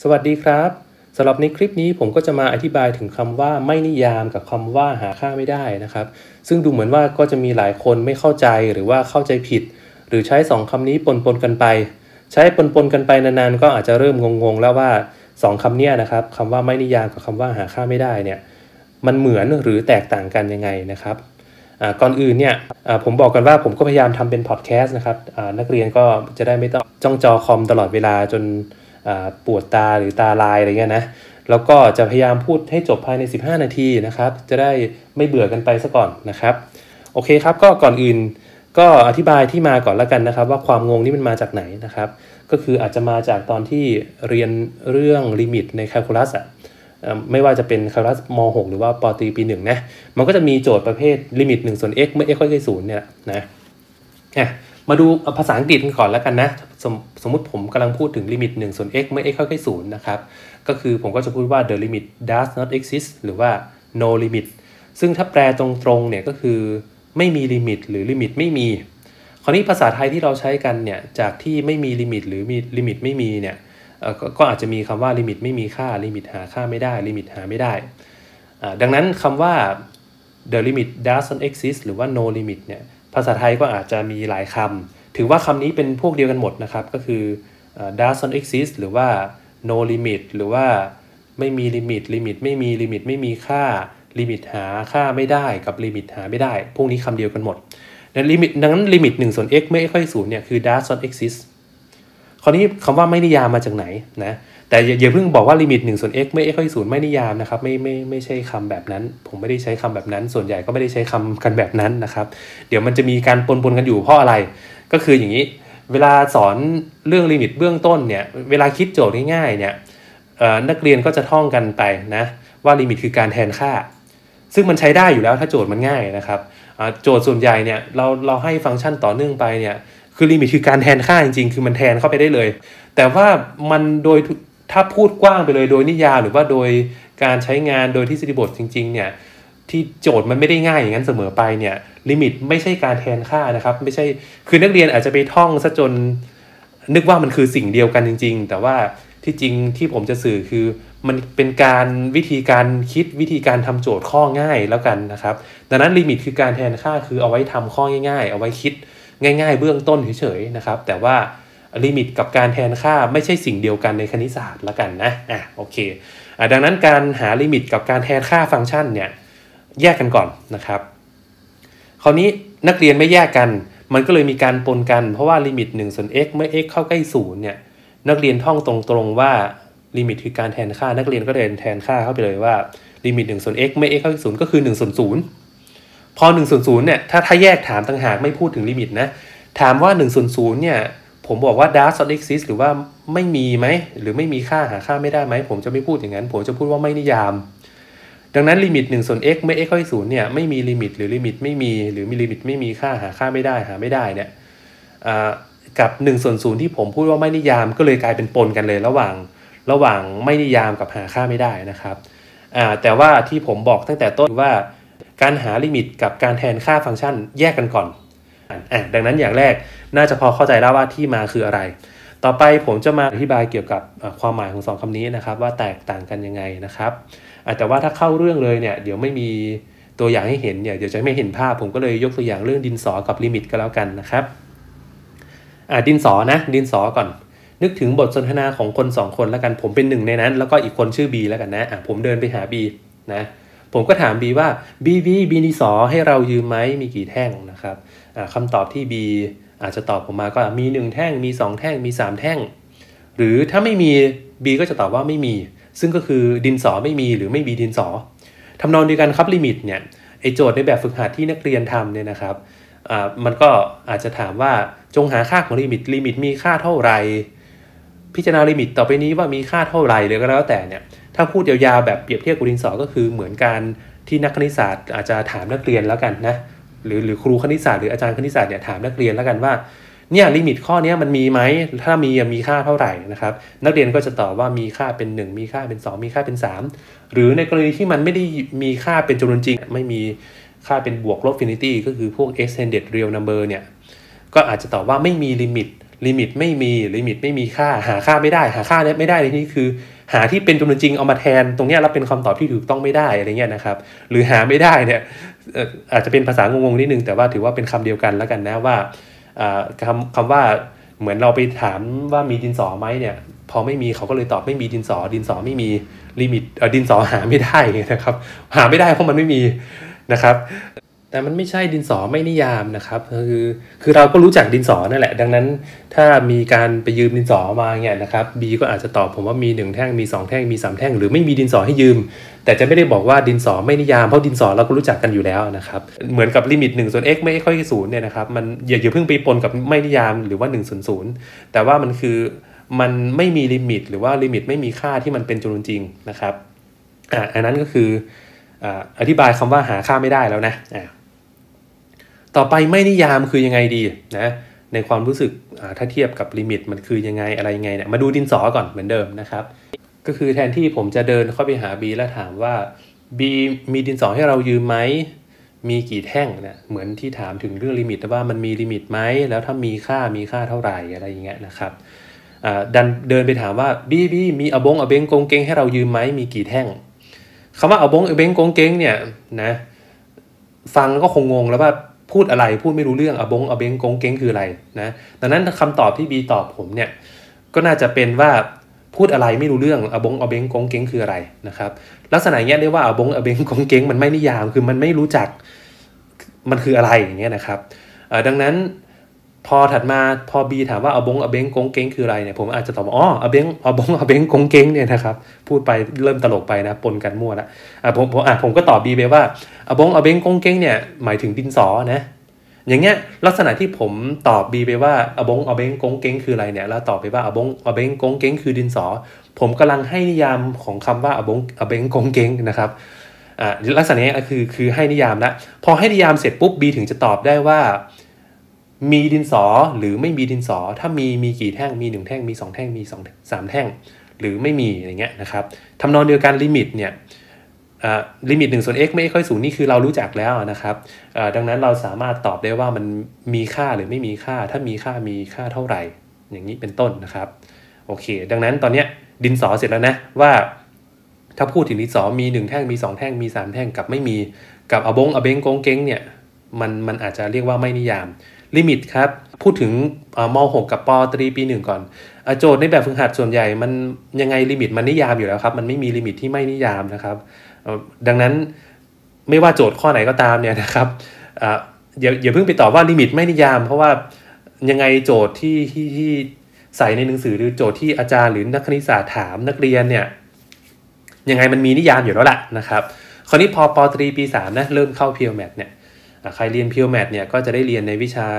สวัสดีครับสำหรับในคลิปนี้ผมก็จะมาอธิบายถึงคำว่าไม่นิยามกับคำว่าหาค่าไม่ได้นะครับซึ่งดูเหมือนว่าก็จะมีหลายคนไม่เข้าใจหรือว่าเข้าใจผิดหรือใช้2คำนี้ปนกันไปใช้ปนกันไปนานๆก็อาจจะเริ่มงงแล้วว่า2คำนี้นะครับคำว่าไม่นิยามกับคำว่าหาค่าไม่ได้เนี่ยมันเหมือนหรือแตกต่างกันยังไงนะครับก่อนอื่นเนี่ยผมบอกกันว่าผมก็พยายามทำเป็นพอดแคสต์นะครับนักเรียนก็จะได้ไม่ต้องจ้องจอคอมตลอดเวลาจนปวดตาหรือตาลายอะไรเงี้ยนะแล้วก็จะพยายามพูดให้จบภายใน15นาทีนะครับจะได้ไม่เบื่อกันไปซะก่อนนะครับโอเคครับก็ก่อนอื่นก็อธิบายที่มาก่อนแล้วกันนะครับว่าความงงนี่มันมาจากไหนนะครับก็คืออาจจะมาจากตอนที่เรียนเรื่องลิมิตในแคลคูลัสไม่ว่าจะเป็นแคลคูลัสม.6 หรือว่าป.ตรีปี1นะมันก็จะมีโจทย์ประเภทลิมิต1ส่วน x เมื่อ x ค่อยๆ0เนี่ยนะมาดูภาษาอังกฤษกันก่อนแล้วกันนะสมมุติผมกำลังพูดถึงลิมิต1ส่วน x เมื่อ x ค่อยๆ0นะครับก็คือผมก็จะพูดว่า the limit does not exist หรือว่า no limit ซึ่งถ้าแปลตรงๆเนี่ยก็คือไม่มีลิมิตหรือลิมิตไม่มีคราวนี้ภาษาไทยที่เราใช้กันเนี่ยจากที่ไม่มีลิมิตหรือมีลิมิตไม่มีเนี่ยก็อาจจะมีคำว่าลิมิตไม่มีค่าลิมิตหาค่าไม่ได้ลิมิตหาไม่ได้ดังนั้นคำว่า the limit does not exist หรือว่า no limit เนี่ยภาษาไทยก็อาจจะมีหลายคำถือว่าคำนี้เป็นพวกเดียวกันหมดนะครับก็คือ does not exist หรือว่า no limit หรือว่าไม่มีลิมิตลิมิตไม่มีลิมิตไม่มีค่าลิมิตหาค่าไม่ได้กับลิมิตหาไม่ได้พวกนี้คำเดียวกันหมดดังนั้นลิมิต1ส่วน x เมื่อ x ค่อย0เนี่ยคือ does not exist คราวนี้คำว่าไม่นิยามมาจากไหนนะแต่อย่าเพิ่งบอกว่าลิมิต1ส่วน x เมื่อ x ค่อย0ไม่นิยามนะครับไม่ใช่คำแบบนั้นผมไม่ได้ใช้คำแบบนั้นส่วนใหญ่ก็ไม่ได้ใช้คำกันแบบนั้นนะครับเดี๋ยวมันจะมีการปนกันอยู่เพราะอะไรก็คืออย่างนี้เวลาสอนเรื่องลิมิตเบื้องต้นเนี่ยเวลาคิดโจทย์ง่ายๆเนี่ยนักเรียนก็จะท่องกันไปนะว่าลิมิตคือการแทนค่าซึ่งมันใช้ได้อยู่แล้วถ้าโจทย์มันง่ายนะครับโจทย์ส่วนใหญ่เนี่ยเราให้ฟังก์ชันต่อเนื่องไปเนี่ยคือลิมิตคือการแทนค่าจริงๆคือมันแทนเข้าไปได้เลยแต่ว่ามันโดยถ้าพูดกว้างไปเลยโดยนิยามหรือว่าโดยการใช้งานโดยทฤษฎีบทจริงๆเนี่ยที่โจทย์มันไม่ได้ง่ายอย่างนั้นเสมอไปเนี่ยลิมิตไม่ใช่การแทนค่านะครับไม่ใช่คือนักเรียนอาจจะไปท่องซะจนนึกว่ามันคือสิ่งเดียวกันจริงๆแต่ว่าที่จริงที่ผมจะสื่อคือมันเป็นการวิธีการคิดวิธีการทำโจทย์ข้อง่ายแล้วกันนะครับดังนั้นลิมิตคือการแทนค่าคือเอาไว้ทำข้อง่ายๆเอาไว้คิดง่ายๆเบื้องต้นเฉยๆนะครับแต่ว่าลิมิตกับการแทนค่าไม่ใช่สิ่งเดียวกันในคณิตศาสตร์ละกันนะโอเคดังนั้นการหาลิมิตกับการแทนค่าฟังก์ชันเนี่ยแยกกันก่อนนะครับคราวนี้นักเรียนไม่แยกกันมันก็เลยมีการปนกันเพราะว่าลิมิต1ส่วน x เมื่อ x เข้าใกล้0เนี่ยนักเรียนท่องตรงๆว่าลิมิตคือการแทนค่านักเรียนก็เดินแทนค่าเข้าไปเลยว่าลิมิต1ส่วน x เมื่อ x เข้าใกล้0ก็คือ1ส่วน0พอ1ส่วน0เนี่ยถ้าแยกถามต่างหากไม่พูดถึงลิมิตนะถามว่า1ส่วน0เนี่ยผมบอกว่า does not exist หรือว่าไม่มีไหมหรือไม่มีค่าหาค่าไม่ได้ไหมผมจะไม่พูดอย่างนั้นผมจะพูดว่าไม่นิยามดังนั้นลิมิต1ส่วน x เมื่อ x เข้าใกล้0เนี่ยไม่มีลิมิตหรือลิมิตไม่มีหรือมีลิมิตไม่มีค่าหาค่าไม่ได้หาไม่ได้เนี่ยกับ1ส่วน0ที่ผมพูดว่าไม่นิยามก็เลยกลายเป็นปนกันเลยระหว่างไม่นิยามกับหาค่าไม่ได้นะครับแต่ว่าที่ผมบอกตั้งแต่ต้นว่าการหาลิมิตกับการแทนค่าฟังก์ชันแยกกันก่อนดังนั้นอย่างแรกน่าจะพอเข้าใจแล้วว่าที่มาคืออะไรต่อไปผมจะมาอธิบายเกี่ยวกับความหมายของ2คำนี้นะครับว่าแตกต่างกันยังไงนะครับแต่ว่าถ้าเข้าเรื่องเลยเนี่ยเดี๋ยวไม่มีตัวอย่างให้เห็นเนี่ยเดี๋ยวจะไม่เห็นภาพผมก็เลยยกตัวอย่างเรื่องดินสอกับลิมิตก็แล้วกันนะครับดินสอก่อนนึกถึงบทสนทนาของคน2คนแล้วกันผมเป็นหนึ่งในนั้นแล้วก็อีกคนชื่อ B แล้วกันนะผมเดินไปหา B นะผมก็ถาม B ว่า B ดินสอให้เรายืมไหมมีกี่แท่งนะครับคำตอบที่ B อาจจะตอบผมมาก็มี1แท่งมี2แท่งมี3แท่งหรือถ้าไม่มี B ก็จะตอบว่าไม่มีซึ่งก็คือดินสอไม่มีหรือไม่มีดินสอทำนองเดียวกันครับลิมิตเนี่ยไอโจทย์ในแบบฝึกหัดที่นักเรียนทำเนี่ยนะครับมันก็อาจจะถามว่าจงหาค่าของลิมิตมีค่าเท่าไหร่พิจารณาลิมิตต่อไปนี้ว่ามีค่าเท่าไหร่หรือก็แล้วแต่เนี่ยถ้าพูดยาวๆแบบเปรียบเทียบกับดินสอก็คือเหมือนการที่นักคณิตศาสตร์อาจจะถามนักเรียนแล้วกันนะหรือครูคณิตศาสตร์หรืออาจารย์คณิตศาสตร์เนี่ยถามนักเรียนแล้วกันว่าเนี่ยลิมิตข้อนี้มันมีไหมถ้ามีค่าเท่าไหร่นะครับนักเรียนก็จะตอบว่ามีค่าเป็น1มีค่าเป็น2มีค่าเป็น3หรือในกรณีที่มันไม่ได้มีค่าเป็นจำนวนจริงไม่มีค่าเป็นบวกลบฟินิตี้ก็คือพวก extended real number เนี่ยก็อาจจะตอบว่าไม่มีลิมิตลิมิตไม่มีค่าหาค่าไม่ได้หาค่าเนี่ยไม่ได้ในที่นี้คือหาที่เป็นจำนวนจริงเอามาแทนตรงเนี้ยแล้วเป็นคำตอบที่ถูกต้องไม่ได้อะไรเงี้ยนะครับหรือหาไม่ได้เนี่ยอาจจะเป็นภาษางงๆนิดนึงแต่ว่าถือว่าเป็นคำเดียวกันแล้วกันนะว่าคำว่าเหมือนเราไปถามว่ามีดินสอไหมเนี่ยพอไม่มีเขาก็เลยตอบไม่มีดินสอไม่มีลิมิตดินสอหาไม่ได้นะครับหาไม่ได้เพราะมันไม่มีนะครับแต่มันไม่ใช่ดินสอไม่นิยามนะครับคือเราก็รู้จักดินสอนั่นแหละดังนั้นถ้ามีการไปยืมดินสอมาเนี่ยนะครับ B ก็อาจจะตอบผมว่ามี1แท่งมี2แท่งมี3แท่งหรือไม่มีดินสอให้ยืมแต่จะไม่ได้บอกว่าดินสอไม่นิยามเพราะดินสอเราก็รู้จักกันอยู่แล้วนะครับเหมือนกับลิมิต1ส่วน x ไม่ค่อย0เนี่ยนะครับมันอย่าเพิ่งไปปนกับไม่นิยามหรือว่า1ส่วน0แต่ว่ามันคือมันไม่มีลิมิตหรือว่าลิมิตไม่มีค่าที่มันเป็นจำนวนจริงนะครับอันนั้นก็คืออธิบายคำว่าหาค่าไม่ได้แล้วนะต่อไปไม่นิยามคือยังไงดีนะในความรู้สึกถ้าเทียบกับลิมิตมันคือยังไงอะไรยังไงเนี่ยมาดูดินสอก่อนเหมือนเดิมนะครับก็คือแทนที่ผมจะเดินเข้าไปหา B แล้วถามว่า B มีดินสอให้เรายืมไหมมีกี่แท่งเนี่ยเหมือนที่ถามถึงเรื่องลิมิตว่ามันมีลิมิตไหมแล้วถ้ามีค่าเท่าไหร่อะไรอย่างเงี้ยนะครับดันเดินไปถามว่า B มีอเบงกงเกงให้เรายืมไหมมีกี่แท่งคำว่าอเบงกงเกงเนี่ยนะฟังก็คงงงแล้วว่าพูดอะไรพูดไม่รู้เรื่องอเบงกงเก้งคืออะไรนะดังนั้นคำตอบที่บีตอบผมเนี่ยก็น่าจะเป็นว่าพูดอะไรไม่รู้เรื่องอเบงกงเก้งคืออะไรนะครับลักษณะเงี้ยเรียกว่าอเบงกงเก้งมันไม่นิยามคือมันไม่รู้จักมันคืออะไรอย่างเงี้ยนะครับดังนั้นพอถัดมาพอบีถามว่าอเบงกงเก้งคืออะไรเนี่ยผมอาจจะตอบอ๋ออเบงกงเก้งเนี่ยนะครับพูดไปเริ่มตลกไปนะปนกันมั่วแล้วผมก็ตอบบีไปว่าอเบงกงเก้งเนี่ยหมายถึงดินสอนะอย่างเงี้ยลักษณะที่ผมตอบบีไปว่าอเบงกงเก้งคืออะไรเนี่ยแล้วตอบไปว่าอเบงกงเก้งคือดินสอผมกำลังให้นิยามของคำว่าอเบงกงเก้งนะครับลักษณะนี้คือให้นิยามแล้วพอให้นิยามเสร็จปุ๊บบีถึงจะตอบได้ว่ามีดินสอหรือไม่มีดินสอถ้ามีกี่แท่งมี1แท่งมี2แท่งมี3แท่งหรือไม่มีอย่างเงี้ยนะครับทำนองเดียวกันลิมิตเนี่ยลิมิต1ส่วน x ไม่ค่อย0นี่คือเรารู้จักแล้วนะครับดังนั้นเราสามารถตอบได้ว่ามันมีค่าหรือไม่มีค่าถ้ามีค่าเท่าไหร่อย่างนี้เป็นต้นนะครับโอเคดังนั้นตอนนี้ดินสอเสร็จแล้วนะว่าถ้าพูดถึงดินสอมี1แท่งมี2แท่งมี3แท่งกับไม่มีกับอเบงกงเก้งเนี่ยมันอาจจะเรียกว่าไม่นิยามลิมิตครับพูดถึงม.6 กับป.ตรีปี 1ก่อนโจทย์ในแบบฝึกหัดส่วนใหญ่มันยังไงลิมิตมันนิยามอยู่แล้วครับมันไม่มีลิมิตที่ไม่นิยามนะครับดังนั้นไม่ว่าโจทย์ข้อไหนก็ตามเนี่ยนะครับอย่าเพิ่งไปตอบว่าลิมิตไม่นิยามเพราะว่ายังไงโจทย์ที่ใส่ในหนังสือหรือโจทย์ที่อาจารย์หรือนักคณิตศาสตร์ถามนักเรียนเนี่ยยังไงมันมีนิยามอยู่แล้วแหละนะครับคราวนี้พอป.ตรีปี 3นะเริ่มเข้า Pure Math เนี่ยใครเรียน Pure Math เนี่ยก็จะได้เรียนในวิชา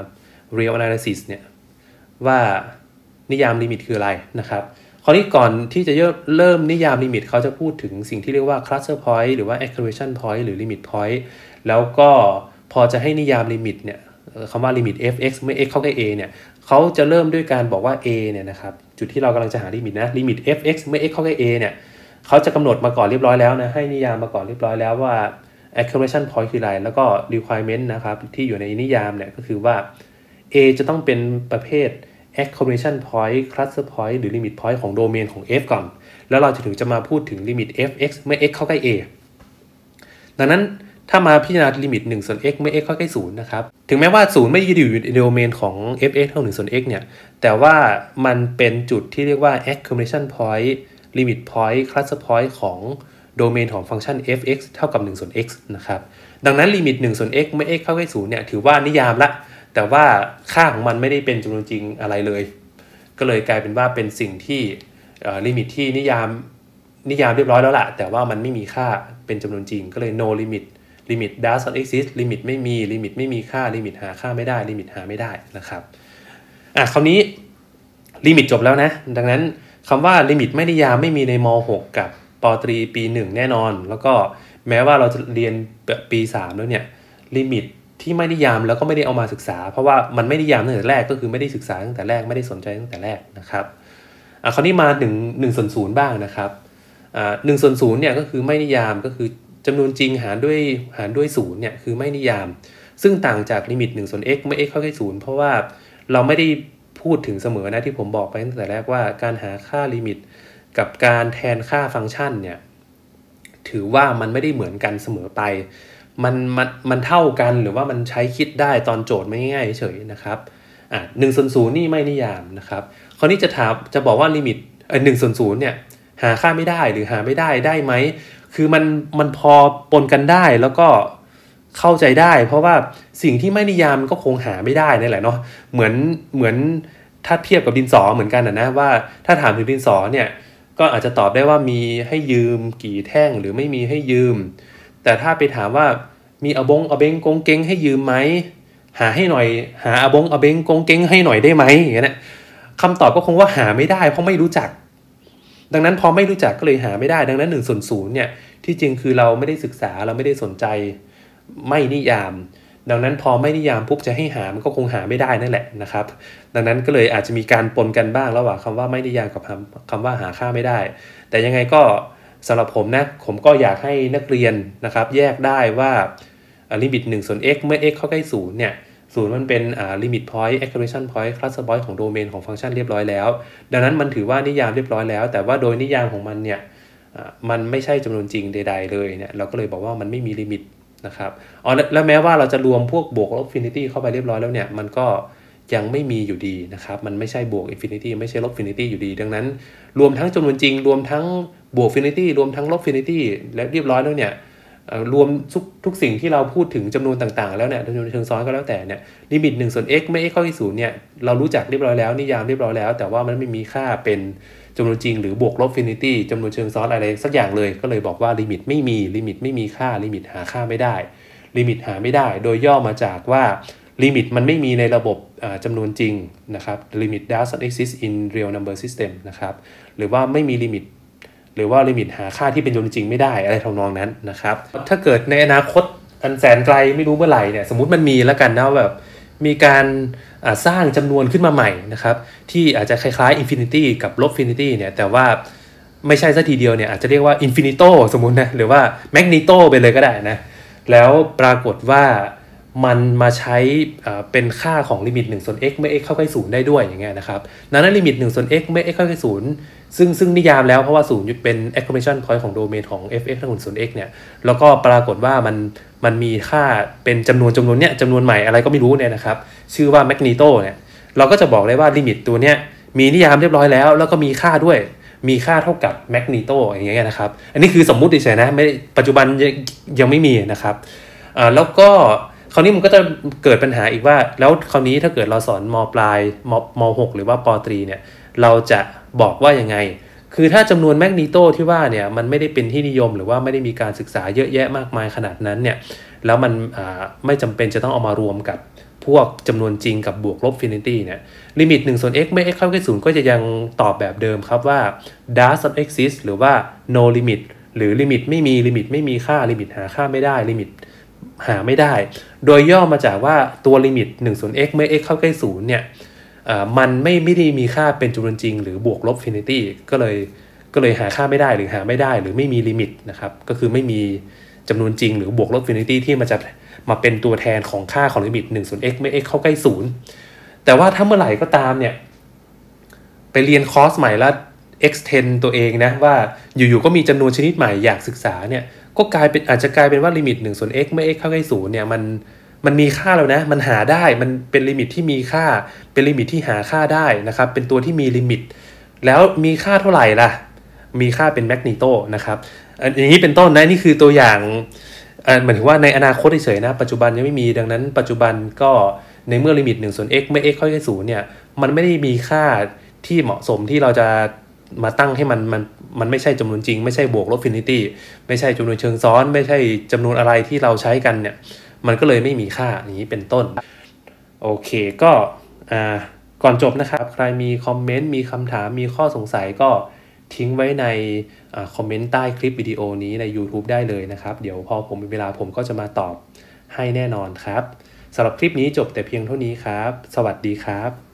Real Analysis เนี่ยว่านิยามลิมิตคืออะไรนะครับคราวนี้ก่อนที่จะเริ่มนิยามลิมิตเขาจะพูดถึงสิ่งที่เรียกว่า cluster point หรือว่า acceleration point หรือ limit point แล้วก็พอจะให้นิยามลิมิตเนี่ยคำว่าลิมิต f(x) เมื่อ x เข้าใกล้ a เนี่ยเขาจะเริ่มด้วยการบอกว่า a เนี่ยนะครับจุดที่เรากำลังจะหาลิมิตนะลิมิต f(x) เมื่อ x เข้าใกล้ a เนี่ยเขาจะกำหนดมาก่อนเรียบร้อยแล้วนะให้นิยามมาก่อนเรียบร้อยแล้วว่า acceleration point คืออะไรแล้วก็ requirement นะครับที่อยู่ในนิยามเนี่ยก็คือว่า a จะต้องเป็นประเภทacceleration point cluster point หรือ limit point ของโดเมนของ f ก่อนแล้วเราจะถึงจะมาพูดถึง limit f(x) เมื่อ x เข้าใกล้ a ดังนั้นถ้ามาพิจารณา limit 1ส่วน x เมื่อ x เข้าใกล้0นะครับถึงแม้ว่า0ไม่ได้อยู่ในโดเมนของ f(x) เท่า1ส่วน x เนี่ยแต่ว่ามันเป็นจุดที่เรียกว่า acceleration point limit point cluster point ของโดเมนของฟังก์ชัน f(x) เท่ากับ1ส่วน x นะครับดังนั้น limit 1ส่วน x เมื่อ x เข้าใกล้0เนี่ยถือว่านิยามละแต่ว่าค่าของมันไม่ได้เป็นจำนวนจริงอะไรเลยก็เลยกลายเป็นว่าเป็นสิ่งที่ลิมิตที่นิยามเรียบร้อยแล้วล่ะแต่ว่ามันไม่มีค่าเป็นจำนวนจริงก็เลย no limit does not exist ลิมิตไม่มีค่าลิมิตหาค่าไม่ได้ลิมิตหาไม่ได้นะครับคราวนี้ลิมิตจบแล้วนะดังนั้นคำว่าลิมิตไม่นิยามไม่มีในม.6 กับป.ตรีปี 1แน่นอนแล้วก็แม้ว่าเราจะเรียนปี 3แล้วเนี่ยลิมิตที่ไม่นิยามแล้วก็ไม่ได้เอามาศึกษาเพราะว่ามันไม่นิยามตั้งแต่แรกก็คือไม่ได้ศึกษาตั้งแต่แรกไม่ได้สนใจตั้งแต่แรกนะครับคราวนี้มา1ส่วน0บ้างนะครับ1ส่วน0เนี่ยก็คือไม่นิยามก็คือจำนวนจริงหารด้วย0เนี่ยคือไม่นิยามซึ่งต่างจากลิมิต1ส่วน x เมื่อ x เข้าใกล้0เพราะว่าเราไม่ได้พูดถึงเสมอนะที่ผมบอกไปตั้งแต่แรกว่าการหาค่าลิมิตกับการแทนค่าฟังก์ชันเนี่ยถือว่ามันไม่ได้เหมือนกันเสมอไปมันเท่ากันหรือว่ามันใช้คิดได้ตอนโจทย์ไม่ง่ายเฉยนะครับ1/0นี่ไม่นิยามนะครับคราวนี้จะบอกว่าลิมิต1/0เนี่ยหาค่าไม่ได้หรือหาไม่ได้ไหมคือมันพอปนกันได้แล้วก็เข้าใจได้เพราะว่าสิ่งที่ไม่นิยามก็คงหาไม่ได้นั่นแหละเนาะเหมือนถ้าเทียบกับดินสอเหมือนกันนะว่าถ้าถามถึงดินสอเนี่ยก็อาจจะตอบได้ว่ามีให้ยืมกี่แท่งหรือไม่มีให้ยืมแต่ถ้าไปถามว่ามีอาเบงกงเก้งให้ยืมไหมหาให้หน่อยหาอาเบงกงเก้งให้หน่อยได้ไหมอย่างเงี้ยคำตอบก็คงว่าหาไม่ได้เพราะไม่รู้จักดังนั้นพอไม่รู้จักก็เลยหาไม่ได้ดังนั้น1/0เนี่ยที่จริงคือเราไม่ได้ศึกษาเราไม่ได้สนใจไม่นิยามดังนั้นพอไม่นิยามปุ๊บจะให้หามันก็คงหาไม่ได้นั่นแหละนะครับดังนั้นก็เลยอาจจะมีการปนกันบ้างระหว่างคำว่าไม่นิยามกับคำว่าหาค่าไม่ได้แต่ยังไงก็สำหรับผมนะผมก็อยากให้นักเรียนนะครับแยกได้ว่าลิมิต1/x เมื่อ x เข้าใกล้0เนี่ย0มันเป็นlimit point exclamation point cluster point ของโดเมนของฟังก์ชันเรียบร้อยแล้วดังนั้นมันถือว่านิยามเรียบร้อยแล้วแต่ว่าโดยนิยามของมันเนี่ยมันไม่ใช่จำนวนจริงใดๆเลยเนี่ยเราก็เลยบอกว่ามันไม่มีลิมิตนะครับแล้วแม้ว่าเราจะรวมพวกบวกลบอินฟินิตี้เข้าไปเรียบร้อยแล้วเนี่ยมันก็ยังไม่มีอยู่ดีนะครับมันไม่ใช่บวกอินฟินิตี้ไม่ใช่ลบอินฟินิตี้อยู่ดีดังนั้นรวมทั้งจำนวนจริงรวมทั้งบวกอินฟินิตี้รวมทั้งลบอินฟินิตี้และเรียบร้อยแล้วเนี่ยรวมทุกสิ่งที่เราพูดถึงจำนวนต่างๆแล้วเนี่ยจำนวนเชิงซ้อนก็แล้วแต่เนี่ยลิมิต1/x ไม่ x เข้าที่0เนี่ยเรารู้จักเรียบร้อยแล้วนิยามเรียบร้อยแล้วแต่ว่ามันไม่มีค่าเป็นจำนวนจริงหรือบวกลบอินฟินิตี้จำนวนเชิงซ้อนอะไรสักอย่างเลยก็เลยบอกว่าลิมิตไม่มีค่าลิมิตหาค่าไม่ได้ลิมิตหาไม่ได้โดยย่อมาจากว่าลิมิตมันไม่มีในระบบจำนวนจริงนะครับ limit does not exist in real number system นะครับหรือว่าไม่มีลิมิตหรือว่าลิมิตหาค่าที่เป็นจำนวนจริงไม่ได้อะไรทำนองนั้นนะครับถ้าเกิดในอนาคตอันแสนไกลไม่รู้เมื่อไหร่เนี่ยสมมุติมันมีแล้วกันนะแบบมีการสร้างจำนวนขึ้นมาใหม่นะครับที่อาจจะคล้ายๆ infinity กับลบ infinity เนี่ยแต่ว่าไม่ใช่ซะทีเดียวเนี่ยอาจจะเรียกว่า infinito สมมุตินะหรือว่า magnito ไปเลยก็ได้นะแล้วปรากฏว่ามันมาใช้เป็นค่าของลิมิต1/x เมื่อ x เข้าใกล้0ได้ด้วยอย่างเงี้ยนะครับดังนั้นลิมิต1/x เมื่อ x เข้าใกล้0ซึ่งนิยามแล้วเพราะว่า0เป็น exclamation point ของโดเมนของ f(x) ทั้งหมด 0x เนี่ยแล้วก็ปรากฏว่ามันมีค่าเป็นจำนวนเนี้ยจำนวนใหม่อะไรก็ไม่รู้เนี่ยนะครับชื่อว่า magnito เนี่ยเราก็จะบอกเลยว่าลิมิตตัวเนี้ยมีนิยามเรียบร้อยแล้วก็มีค่าด้วยมีค่าเท่ากับ magnito อย่างเงี้ยนะครับอันนี้คือสมมุติเฉยๆนะไม่ปัจจุบันยังไม่มีนะครับแล้วก็คราวนี้มันก็จะเกิดปัญหาอีกว่าแล้วคราวนี้ถ้าเกิดเราสอนม.ปลายม.6 หรือว่าป.ตรีเนี่ยเราจะบอกว่ายังไงคือถ้าจำนวนแมกนีโตที่ว่าเนี่ยมันไม่ได้เป็นที่นิยมหรือว่าไม่ได้มีการศึกษาเยอะแยะมากมายขนาดนั้นเนี่ยแล้วมันไม่จำเป็นจะต้องเอามารวมกับพวกจำนวนจริงกับบวกลบอินฟินิตี้เนี่ยลิมิต1/x เมื่อ x เข้าใกล้0ก็จะยังตอบแบบเดิมครับว่า does not exist หรือว่า no limit หรือลิมิตไม่มีค่าลิมิตหาค่าไม่ได้ลิมิตหาไม่ได้โดยย่อมาจากว่าตัวลิมิต1/x เมื่อ x เข้าใกล้0เนี่ยมันไม่ได้มีค่าเป็นจำนวนจริงหรือบวกลบอินฟินิตี้ก็เลยหาค่าไม่ได้หรือหาไม่ได้หรือไม่มีลิมิตนะครับก็คือไม่มีจำนวนจริงหรือบวกลบอินฟินิตี้ที่มันจะมาเป็นตัวแทนของค่าของลิมิต1/x เมื่อ x เข้าใกล้0แต่ว่าถ้าเมื่อไหร่ก็ตามเนี่ยไปเรียนคอร์สใหม่แล้ว extend ตัวเองนะว่าอยู่ๆก็มีจำนวนชนิดใหม่อยากศึกษาเนี่ยก็อาจจะกลายเป็นว่าลิมิต1/x เมื่อ x เข้าใกล้0เนี่ยมันมีค่าแล้วนะมันหาได้มันเป็นลิมิตที่มีค่าเป็นลิมิตที่หาค่าได้นะครับเป็นตัวที่มีลิมิตแล้วมีค่าเท่าไหร่ล่ะมีค่าเป็นแมกนีโตนะครับอย่างนี้เป็นต้นนะนี่คือตัวอย่างหมายถึงว่าในอนาคตเฉยๆนะปัจจุบันยังไม่มีดังนั้นปัจจุบันก็ในเมื่อลิมิต1/x เมื่อ x เข้าใกล้0เนี่ยมันไม่ได้มีค่าที่เหมาะสมที่เราจะมาตั้งให้มันไม่ใช่จำนวนจริงไม่ใช่บวกลบอินฟินิตี้ไม่ใช่จำนวนเชิงซ้อนไม่ใช่จำนวนอะไรที่เราใช้กันเนี่ยมันก็เลยไม่มีค่าอย่างนี้เป็นต้นโอเคก็ก่อนจบนะครับใครมีคอมเมนต์มีคำถามมีข้อสงสัยก็ทิ้งไว้ในคอมเมนต์ใต้คลิปวิดีโอนี้ใน YouTube ได้เลยนะครับเดี๋ยวพอผมมีเวลาผมก็จะมาตอบให้แน่นอนครับสำหรับคลิปนี้จบแต่เพียงเท่านี้ครับสวัสดีครับ